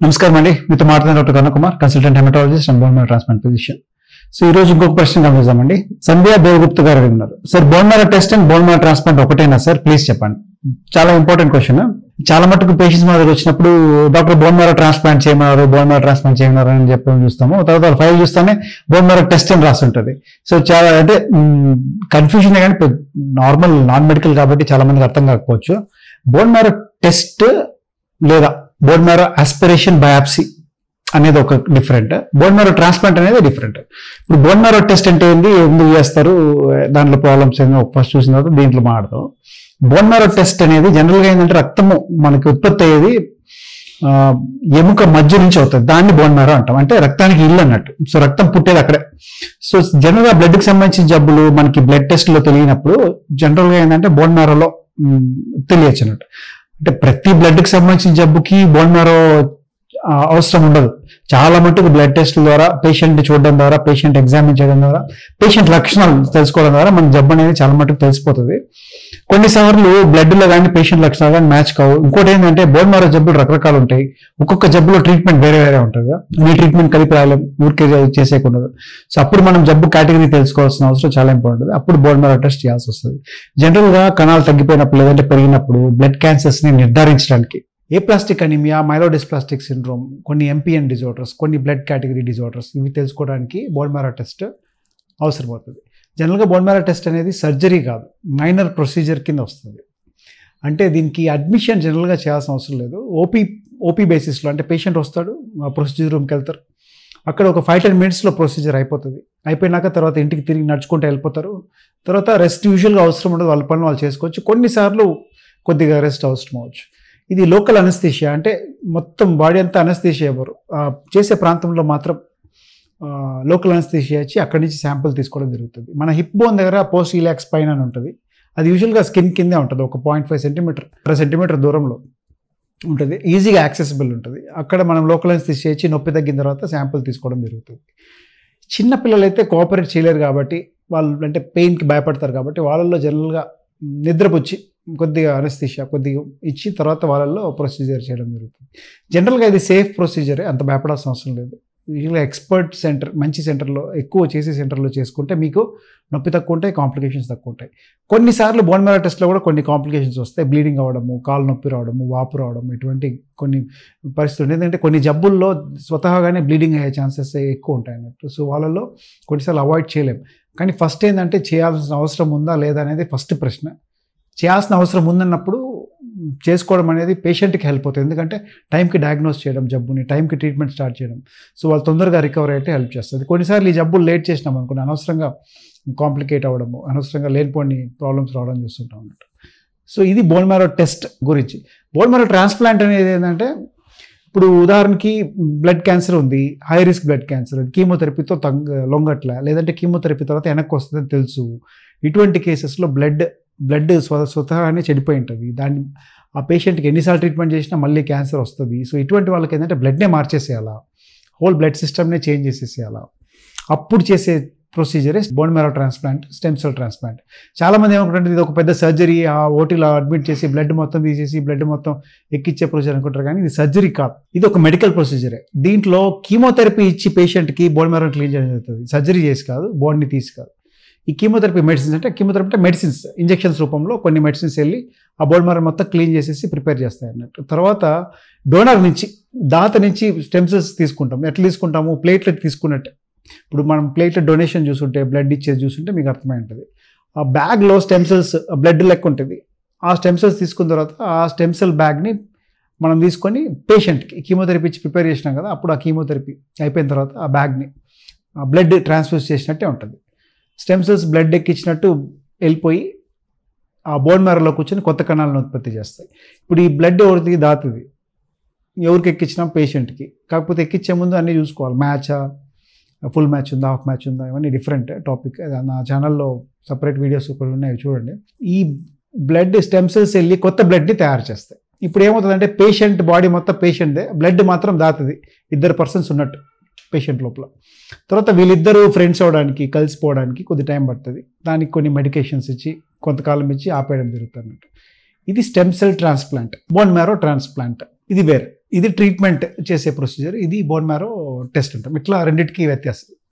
నమస్కారం అండి. మీతో మాట్లాడుతున్న doctor Karuna Kumar, consultant haematologist and bone marrow transplant physician. So ఈ రోజు ఇంకొక ప్రశ్న గమనిద్దామండి. సంధ్యా దేవగుప్త గారు అడిగినారు, sir bone marrow test and bone marrow transplant ఒకటేనా సార్, ప్లీజ్ చెప్పండి. చాలా ఇంపార్టెంట్ క్వశ్చన్. చాలా మటుకు పేషెంట్స్ మా దగ్గర వచ్చినప్పుడు డాక్టర్ బోన్ మ్యారో ట్రాన్స్ప్లాంట్ చేయమన్నారు అని చెప్పి చూస్తాము. తర్వాత ఫైల్ చూస్తానే బోన్ మ్యారో టెస్ట్ అని రాస్తుంటది. సో చాలా అంటే కన్ఫ్యూజన్ కానీ నార్మల్ నాన్ మెడికల్ కాబట్టి చాలా మందికి అర్థం కాకపోవచ్చు. బోన్ మ్యారో టెస్ట్ లేదా బోన్ మ్యారో ఆస్పిరేషన్ బయాప్సీ అనేది ఒక డిఫరెంట్, బోన్ మ్యారో ట్రాన్స్ప్లాంట్ అనేది డిఫరెంట్. ఇప్పుడు బోన్ మ్యారో టెస్ట్ అంటే ఏంటి, ఎందుకు చేస్తారు, దాంట్లో ప్రాబ్లమ్స్ ఏందో ఫస్ట్ చూసిన తర్వాత దీంట్లో మాట్లాడతాం. బోన్ మ్యారో టెస్ట్ అనేది జనరల్గా ఏంటంటే రక్తము మనకి ఉత్పత్తి అయ్యేది ఎముక మధ్య నుంచి అవుతుంది, దాన్ని బోన్ మ్యారో అంటాం. అంటే రక్తానికి ఇల్లు అన్నట్టు. సో రక్తం పుట్టేది అక్కడే. సో జనరల్గా బ్లడ్కి సంబంధించిన జబ్బులు మనకి బ్లడ్ టెస్ట్లో తెలియనప్పుడు జనరల్గా ఏంటంటే బోన్ మ్యారోలో తెలియచ్చు అన్నట్టు. అంటే ప్రతి బ్లడ్కి సంబంధించిన జబ్బుకి బోన్ మ్యారో అవసరం ఉండదు. చాలా మటుకు బ్లడ్ టెస్ట్ ద్వారా, పేషెంట్ చూడడం ద్వారా, పేషెంట్ ఎగ్జామిన్ చేయడం ద్వారా, పేషెంట్ లక్షణాలు తెలుసుకోవడం ద్వారా మన జబ్బు అనేది చాలా మటుకు తెలిసిపోతుంది. కొన్నిసార్లు బ్లడ్లో కానీ పేషెంట్ లక్షణాలు కానీ మ్యాచ్ కావు. ఇంకోటి ఏంటంటే బోన్ మ్యారో జబ్బులు రకరకాలు ఉంటాయి. ఒక్కొక్క జబ్బులో ట్రీట్మెంట్ వేరే వేరే ఉంటుంది. మీ ట్రీట్మెంట్ కలిపి రాయలేం, ఊరికే చేసేయకూడదు. సో అప్పుడు మనం జబ్బు కేటగిరీ తెలుసుకోవాల్సిన అవసరం చాలా ఇంపార్టెంట్. అప్పుడు బోన్ మ్యారో టెస్ట్ చేయాల్సి వస్తుంది. జనరల్గా కణాలు తగ్గిపోయినప్పుడు లేదంటే పెరిగినప్పుడు బ్లడ్ క్యాన్సర్స్ని నిర్ధారించడానికి ఏప్లాస్టిక్ అనీమియా, మైలోడిస్ప్లాస్టిక్ సిండ్రోమ్, కొన్ని ఎంపీఎన్ డిజార్డర్స్, కొన్ని బ్లడ్ కేటగిరీ డిజార్డర్స్, ఇవి తెలుసుకోవడానికి బోన్ మ్యారో టెస్ట్ అవసరమవుతుంది. జనరల్గా బోన్ మ్యారో టెస్ట్ అనేది సర్జరీ కాదు, మైనర్ ప్రొసీజర్ కింద వస్తుంది. అంటే దీనికి అడ్మిషన్ జనరల్గా చేయాల్సిన అవసరం లేదు. ఓపీ బేసిస్లో, అంటే పేషెంట్ వస్తాడు, ప్రొసీజర్ రూమ్కి వెళ్తారు, అక్కడ ఒక 5-10 మినిట్స్లో ప్రొసీజర్ అయిపోతుంది. అయిపోయినాక తర్వాత ఇంటికి తిరిగి నడుచుకుంటూ వెళ్ళిపోతారు. తర్వాత రెస్ట్ యూజువల్గా అవసరం ఉండదు, వాళ్ళ పనులు వాళ్ళు చేసుకోవచ్చు. కొన్నిసార్లు కొద్దిగా రెస్ట్ అవసరం అవ్వచ్చు. ఇది లోకల్ అనస్థీషియా, అంటే మొత్తం బాడీ అంతా అనస్థీషియా ఇవ్వరు, చేసే ప్రాంతంలో మాత్రం లోకల్ అనస్థీషియా ఇచ్చి అక్కడి నుంచి శాంపుల్ తీసుకోవడం జరుగుతుంది. మన హిప్ బోన్ దగ్గర పోస్ట్ ఇలాక్స్ పైన అని ఉంటుంది. అది యూజువల్గా స్కిన్ కిందే ఉంటుంది, ఒక 0.5 సెంటీమీటర్ దూరంలో ఉంటుంది, ఈజీగా యాక్సెసిబుల్ ఉంటుంది. అక్కడ మనం లోకల్ అనస్థీషియా ఇచ్చి నొప్పి తగ్గిన తర్వాత శాంపుల్ తీసుకోవడం జరుగుతుంది. చిన్న పిల్లలైతే కోఆపరేట్ చేయలేరు కాబట్టి, వాళ్ళు అంటే పెయిన్కి భయపడతారు కాబట్టి వాళ్ళల్లో జనరల్గా నిద్రపుచ్చి కొద్దిగా అనస్థీషియా కొద్దిగా ఇచ్చి తర్వాత వాళ్ళల్లో ప్రొసీజర్ చేయడం జరుగుతుంది. జనరల్గా ఇది సేఫ్ ప్రొసీజరే, అంత భయపడాల్సిన అవసరం లేదు. యూజువల్గా ఎక్స్పర్ట్ సెంటర్, మంచి సెంటర్లో, ఎక్కువ చేసే సెంటర్లో చేసుకుంటే మీకు నొప్పి తక్కువ ఉంటాయి, కాంప్లికేషన్స్ తక్కువ ఉంటాయి. కొన్నిసార్లు బోన్ మ్యారో టెస్ట్లో కూడా కొన్ని కాంప్లికేషన్స్ వస్తాయి, బ్లీడింగ్ అవ్వడము, కాలు నొప్పి రావడము, వాపు రావడం, ఇటువంటి కొన్ని పరిస్థితులు. ఎందుకంటే కొన్ని జబ్బుల్లో స్వతహాగానే బ్లీడింగ్ అయ్యే ఛాన్సెస్ ఎక్కువ ఉంటాయి అన్నట్టు. సో వాళ్ళల్లో కొన్నిసార్లు అవాయిడ్ చేయలేము. కానీ ఫస్ట్ ఏంటంటే చేయాల్సిన అవసరం ఉందా లేదా అనేది ఫస్ట్ ప్రశ్న. చేయాల్సిన అవసరం ఉందన్నప్పుడు చేసుకోవడం అనేది పేషెంట్కి హెల్ప్ అవుతుంది. ఎందుకంటే టైంకి డయాగ్నోస్ చేయడం, జబ్బుని టైంకి ట్రీట్మెంట్ స్టార్ట్ చేయడం, సో వాళ్ళు తొందరగా రికవర్ అయితే హెల్ప్ చేస్తుంది. కొన్నిసార్లు ఈ జబ్బులు లేట్ చేసినాం అనుకోండి, అనవసరంగా కాంప్లికేట్ అవ్వడము, అనవసరంగా లేనిపోని ప్రాబ్లమ్స్ రావడం చూస్తుంటాం అన్నట్టు. సో ఇది బోన్ మ్యారో టెస్ట్ గురించి. బోన్ మ్యారో ట్రాన్స్ప్లాంట్ అనేది ఏంటంటే, ఇప్పుడు ఉదాహరణకి బ్లడ్ క్యాన్సర్ ఉంది, హై రిస్క్ బ్లడ్ క్యాన్సర్, కీమోథెరపీతో లొంగట్లా, లేదంటే కీమోథెరపీ తర్వాత వెనక్కి వస్తుందని తెలుసు. ఇటువంటి కేసెస్లో బ్లడ్ స్వతహానే చెడిపోయి ఉంటుంది. దాన్ని ఆ పేషెంట్కి ఎన్నిసార్లు ట్రీట్మెంట్ చేసినా మళ్ళీ క్యాన్సర్ వస్తుంది. సో ఇటువంటి వాళ్ళకి ఏంటంటే బ్లడ్నే మార్చేసేయాలా, హోల్ బ్లడ్ సిస్టమ్నే చేంజ్ చేసేసేయాలా. అప్పుడు చేసే ప్రొసీజరే bone marrow transplant, stem cell transplant. చాలామంది ఏమనుకుంటారు ఇది ఒక పెద్ద సర్జరీ, ఆ ఓటీలో అడ్మిట్ చేసి బ్లడ్ మొత్తం తీసేసి బ్లడ్ మొత్తం ఎక్కిచ్చే ప్రొసీజర్ అనుకుంటారు. కానీ ఇది సర్జరీ కాదు, ఇది ఒక మెడికల్ ప్రొసీజరే. దీంట్లో కీమోథెరపీ ఇచ్చి పేషెంట్కి బోన్ మ్యారోని క్లీన్ చేయడం జరుగుతుంది, సర్జరీ చేసి కాదు, బోన్ని తీసి కాదు. ఈ కీమోథెరపీ మెడిసిన్స్ అంటే, కీమోథెరపీ అంటే మెడిసిన్స్, ఇంజెక్షన్స్ రూపంలో కొన్ని మెడిసిన్స్ వెళ్ళి ఆ బోన్ మ్యారో మొత్తం క్లీన్ చేసేసి ప్రిపేర్ చేస్తాయి అన్నట్టు. తర్వాత డోనర్ నుంచి, దాత నుంచి స్టెమ్ సెల్స్ తీసుకుంటాం. ఎట్లా తీసుకుంటాము, ప్లేట్లెట్ తీసుకున్నట్టే. ఇప్పుడు మనం ప్లేట్లెట్ డొనేషన్ చూసుంటే, బ్లడ్ ఇచ్చేది చూసుంటే మీకు అర్థమై ఉంటుంది. ఆ బ్యాగ్లో స్టెమ్ సెల్స్ బ్లడ్ లెక్క ఉంటుంది. ఆ స్టెమ్ సెల్స్ తీసుకున్న తర్వాత ఆ స్టెమ్ సెల్ బ్యాగ్ని మనం తీసుకొని పేషెంట్కి కీమోథెరపీ ఇచ్చి ప్రిపేర్ చేసినాం కదా, అప్పుడు ఆ కీమోథెరపీ అయిపోయిన తర్వాత ఆ బ్యాగ్ని బ్లడ్ ట్రాన్స్ఫ్యూజ్ చేసినట్టే ఉంటుంది. స్టెమ్ సెల్స్ బ్లడ్ ఎక్కించినట్టు వెళ్ళిపోయి ఆ బోన్ మ్యారోలో కూర్చొని కొత్త కణాలను ఉత్పత్తి చేస్తాయి. ఇప్పుడు ఈ బ్లడ్ ఎవరికి దాతుంది, ఎవరికి ఎక్కించినా పేషెంట్కి. కాకపోతే ఎక్కించే ముందు అన్నీ చూసుకోవాలి, మ్యాచా, ఫుల్ మ్యాచ్ ఉందా, హాఫ్ మ్యాచ్ ఉందా, ఇవన్నీ డిఫరెంట్ టాపిక్. నా ఛానల్లో సపరేట్ వీడియోస్ కూడా ఉన్నాయి, చూడండి. ఈ బ్లడ్ స్టెమ్ సెల్స్ వెళ్ళి కొత్త బ్లడ్ని తయారు చేస్తాయి. ఇప్పుడు ఏమవుతుందంటే పేషెంట్ బాడీ మొత్తం పేషెంట్దే, బ్లడ్ మాత్రం దాతుంది, 2 పర్సన్స్ ఉన్నట్టు పేషెంట్ లోపల. తర్వాత వీళ్ళిద్దరూ ఫ్రెండ్స్ అవడానికి, కలిసిపోవడానికి కొద్ది టైం పడుతుంది. దానికి కొన్ని మెడికేషన్స్ ఇచ్చి కొంతకాలం ఇచ్చి ఆపేయడం జరుగుతుంది. ఇది stem cell transplant. Bone marrow transplant ఇది వేరే. ఇది ట్రీట్మెంట్ చేసే ప్రొసీజర్, ఇది బోన్ మ్యారో టెస్ట్ అంటాం. ఇట్లా రెండింటికి వ్యత్యాసం.